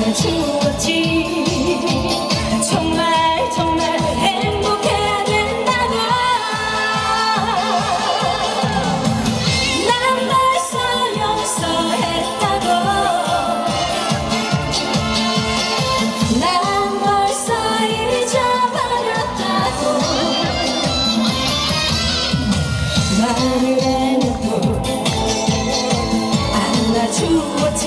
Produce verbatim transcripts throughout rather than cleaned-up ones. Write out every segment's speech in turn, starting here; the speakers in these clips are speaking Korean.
주었지. 정말 정말 행복해야 된다고. 난 벌써 용서했다고. 난 벌써 잊어버렸다고. 말을 해놓고 안아주었지.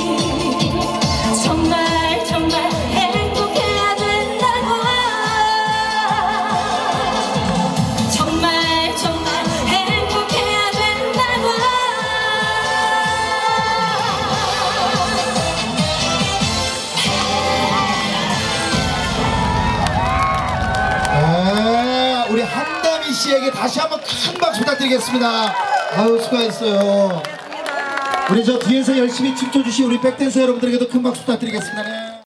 정말 정말 행복해야 된다고. 정말 정말 행복해야 된다고. 네, 우리 한다미 씨에게 다시 한번 큰 박수 부탁드리겠습니다. 아유, 수고했어요. 우리 저 뒤에서 열심히 춤춰주신 우리 백댄서 여러분들에게도 큰 박수 부탁드리겠습니다. 네.